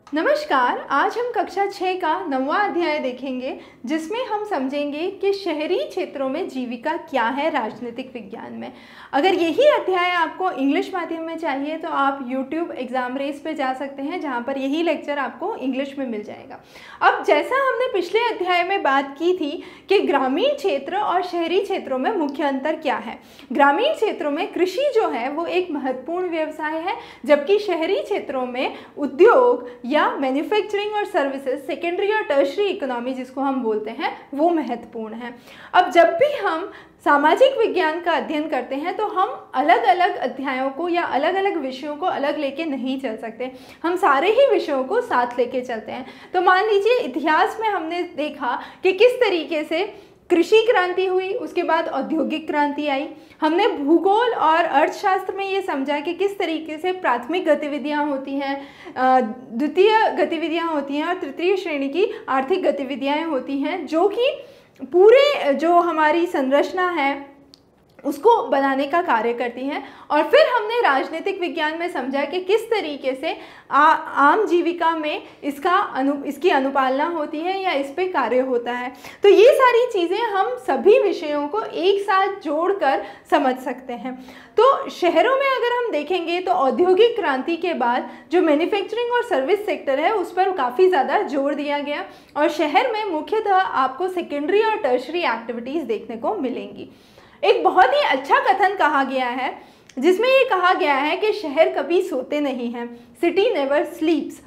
नमस्कार। आज हम कक्षा 6 का 9वां अध्याय देखेंगे, जिसमें हम समझेंगे कि शहरी क्षेत्रों में जीविका क्या है राजनीतिक विज्ञान में। अगर यही अध्याय आपको इंग्लिश माध्यम में चाहिए तो आप YouTube एग्ज़ाम रेस पे जा सकते हैं, जहां पर यही लेक्चर आपको इंग्लिश में मिल जाएगा। अब जैसा हमने पिछले अध्याय में बात की थी कि ग्रामीण क्षेत्र और शहरी क्षेत्रों में मुख्य अंतर क्या है। ग्रामीण क्षेत्रों में कृषि जो है वो एक महत्वपूर्ण व्यवसाय है, जबकि शहरी क्षेत्रों में उद्योग या मैन्युफैक्चरिंग और सर्विसेज, सेकेंडरी और टर्शरी इकोनॉमी जिसको हम बोलते हैं, वो महत्वपूर्ण है। अब जब भी हम सामाजिक विज्ञान का अध्ययन करते हैं तो हम अलग अलग अध्यायों को या अलग अलग विषयों को अलग लेके नहीं चल सकते, हम सारे ही विषयों को साथ लेके चलते हैं। तो मान लीजिए इतिहास में हमने देखा कि किस तरीके से कृषि क्रांति हुई, उसके बाद औद्योगिक क्रांति आई। हमने भूगोल और अर्थशास्त्र में ये समझा कि किस तरीके से प्राथमिक गतिविधियाँ होती हैं, द्वितीय गतिविधियाँ होती हैं और तृतीय श्रेणी की आर्थिक गतिविधियाँ होती हैं, जो कि पूरे जो हमारी संरचना है उसको बनाने का कार्य करती हैं। और फिर हमने राजनीतिक विज्ञान में समझा कि किस तरीके से आम जीविका में इसकी अनुपालना होती है या इस पे कार्य होता है। तो ये सारी चीज़ें हम सभी विषयों को एक साथ जोड़कर समझ सकते हैं। तो शहरों में अगर हम देखेंगे तो औद्योगिक क्रांति के बाद जो मैन्युफैक्चरिंग और सर्विस सेक्टर है उस पर काफ़ी ज़्यादा जोर दिया गया, और शहर में मुख्यतः आपको सेकेंडरी और टर्शरी एक्टिविटीज़ देखने को मिलेंगी। एक बहुत ही अच्छा कथन कहा गया है, जिसमें ये कहा गया है कि शहर कभी सोते नहीं हैं, सिटी नेवर स्लीप्स।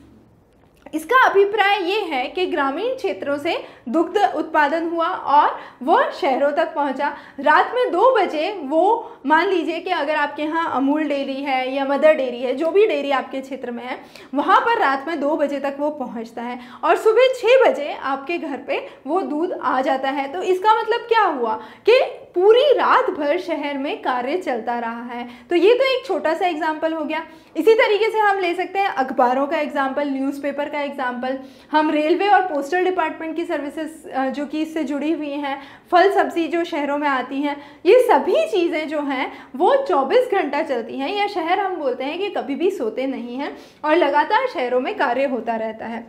इसका अभिप्राय ये है कि ग्रामीण क्षेत्रों से दुग्ध उत्पादन हुआ और वह शहरों तक पहुंचा। रात में 2 बजे वो, मान लीजिए कि अगर आपके यहाँ अमूल डेयरी है या मदर डेयरी है, जो भी डेयरी आपके क्षेत्र में है, वहाँ पर रात में 2 बजे तक वो पहुँचता है और सुबह 6 बजे आपके घर पे वो दूध आ जाता है। तो इसका मतलब क्या हुआ कि पूरी रात भर शहर में कार्य चलता रहा है। तो ये तो एक छोटा सा एग्जाम्पल हो गया। इसी तरीके से हम ले सकते हैं अखबारों का एग्जाम्पल, न्यूज़पेपर का एग्जाम्पल, हम रेलवे और पोस्टल डिपार्टमेंट की सर्विसेज जो कि इससे जुड़ी हुई हैं, फल सब्जी जो शहरों में आती हैं, ये सभी चीज़ें जो हैं वो 24 घंटा चलती हैं, या शहर हम बोलते हैं कि कभी भी सोते नहीं हैं और लगातार शहरों में कार्य होता रहता है।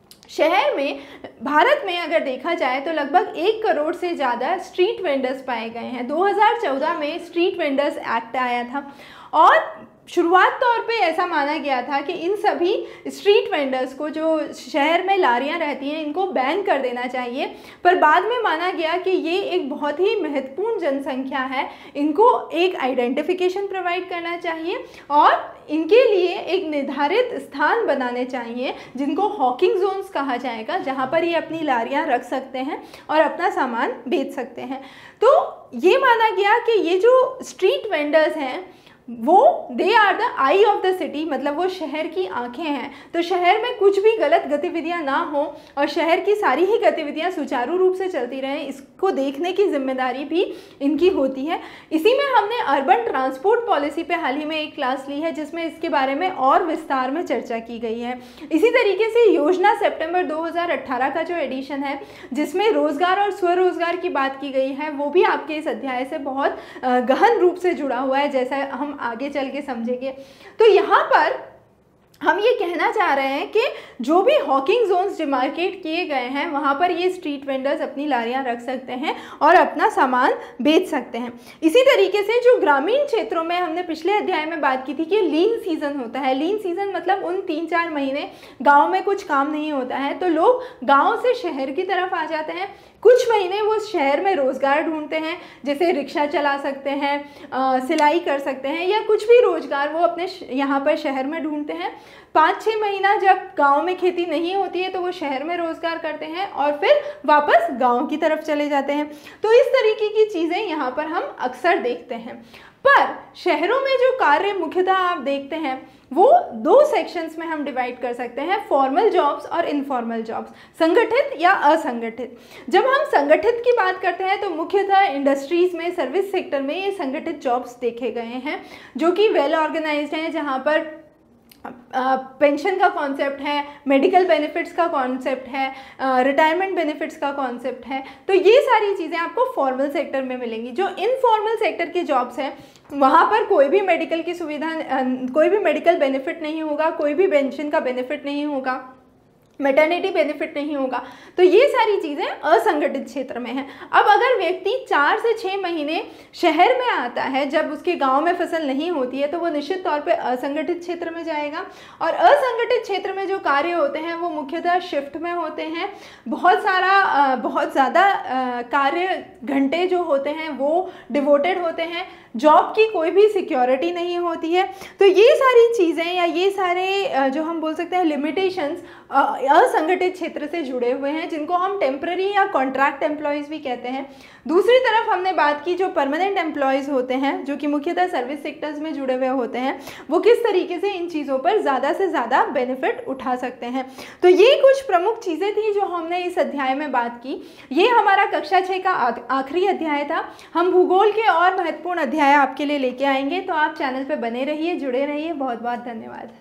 शहर में, भारत में अगर देखा जाए तो लगभग 1 करोड़ से ज़्यादा स्ट्रीट वेंडर्स पाए गए हैं। 2014 में स्ट्रीट वेंडर्स एक्ट आया था और शुरुआत तौर पे ऐसा माना गया था कि इन सभी स्ट्रीट वेंडर्स को, जो शहर में लारियां रहती हैं, इनको बैन कर देना चाहिए। पर बाद में माना गया कि ये एक बहुत ही महत्वपूर्ण जनसंख्या है, इनको एक आइडेंटिफिकेशन प्रोवाइड करना चाहिए और इनके लिए एक निर्धारित स्थान बनाने चाहिए, जिनको हॉकिंग जोन्स कहा जाएगा, जहाँ पर ये अपनी लारियां रख सकते हैं और अपना सामान बेच सकते हैं। तो ये माना गया कि ये जो स्ट्रीट वेंडर्स हैं वो they are the eye of the city, मतलब वो शहर की आंखें हैं। तो शहर में कुछ भी गलत गतिविधियां ना हो और शहर की सारी ही गतिविधियां सुचारू रूप से चलती रहें, इसको देखने की जिम्मेदारी भी इनकी होती है। इसी में हमने अर्बन ट्रांसपोर्ट पॉलिसी पे हाल ही में एक क्लास ली है, जिसमें इसके बारे में और विस्तार में चर्चा की गई है। इसी तरीके से योजना सितंबर 2018 का जो एडिशन है, जिसमें रोजगार और स्वरोजगार की बात की गई है, वो भी आपके इस अध्याय से बहुत गहन रूप से जुड़ा हुआ है, जैसा हम आगे चल के समझेंगे। तो यहाँ पर हम ये कहना चाह रहे हैं कि जो भी हॉकिंग जोन्स डिमार्केट किए गए हैं, वहाँ पर ये स्ट्रीट वेंडर्स अपनी लारियाँ रख सकते हैं और अपना सामान बेच सकते हैं। इसी तरीके से जो ग्रामीण क्षेत्रों में हमने पिछले अध्याय में बात की थी कि लीन सीज़न होता है। लीन सीज़न मतलब उन 3-4 महीने गाँव में कुछ काम नहीं होता है, तो लोग गाँव से शहर की तरफ आ जाते हैं। कुछ महीने वो शहर में रोज़गार ढूंढते हैं, जैसे रिक्शा चला सकते हैं, सिलाई कर सकते हैं, या कुछ भी रोज़गार वो अपने यहाँ पर शहर में ढूंढते हैं। 5-6 महीना जब गांव में खेती नहीं होती है तो वो शहर में रोज़गार करते हैं और फिर वापस गांव की तरफ चले जाते हैं। तो इस तरीके की चीज़ें यहाँ पर हम अक्सर देखते हैं। पर शहरों में जो कार्य मुख्यतः आप देखते हैं वो 2 सेक्शंस में हम डिवाइड कर सकते हैं, फॉर्मल जॉब्स और इनफॉर्मल जॉब्स, संगठित या असंगठित। जब हम संगठित की बात करते हैं तो मुख्यतः इंडस्ट्रीज़ में, सर्विस सेक्टर में ये संगठित जॉब्स देखे गए हैं, जो कि वेल ऑर्गेनाइज्ड हैं, जहाँ पर पेंशन का कॉन्सेप्ट है, मेडिकल बेनिफिट्स का कॉन्सेप्ट है, रिटायरमेंट बेनिफिट्स का कॉन्सेप्ट है। तो ये सारी चीज़ें आपको फॉर्मल सेक्टर में मिलेंगी। जो इनफॉर्मल सेक्टर के जॉब्स हैं वहाँ पर कोई भी मेडिकल की सुविधा, कोई भी मेडिकल बेनिफिट नहीं होगा, कोई भी पेंशन का बेनिफिट नहीं होगा, मैटरनिटी बेनिफिट नहीं होगा। तो ये सारी चीज़ें असंगठित क्षेत्र में हैं। अब अगर व्यक्ति 4 से 6 महीने शहर में आता है जब उसके गांव में फसल नहीं होती है, तो वो निश्चित तौर पे असंगठित क्षेत्र में जाएगा। और असंगठित क्षेत्र में जो कार्य होते हैं वो मुख्यतः शिफ्ट में होते हैं। बहुत ज़्यादा कार्य घंटे जो होते हैं वो डिवोटेड होते हैं। जॉब की कोई भी सिक्योरिटी नहीं होती है। तो ये सारी चीज़ें या ये सारे जो हम बोल सकते हैं लिमिटेशंस असंगठित क्षेत्र से जुड़े हुए हैं, जिनको हम टेम्पररी या कॉन्ट्रैक्ट एम्प्लॉयज़ भी कहते हैं। दूसरी तरफ हमने बात की जो परमानेंट एम्प्लॉयज़ होते हैं, जो कि मुख्यतः सर्विस सेक्टर्स में जुड़े हुए होते हैं, वो किस तरीके से इन चीज़ों पर ज़्यादा से ज़्यादा बेनिफिट उठा सकते हैं। तो ये कुछ प्रमुख चीज़ें थी जो हमने इस अध्याय में बात की। ये हमारा कक्षा 6 का आखिरी अध्याय था। हम भूगोल के और महत्वपूर्ण अध्याय आपके लिए लेके आएंगे, तो आप चैनल पर बने रहिए, जुड़े रहिए। बहुत बहुत धन्यवाद।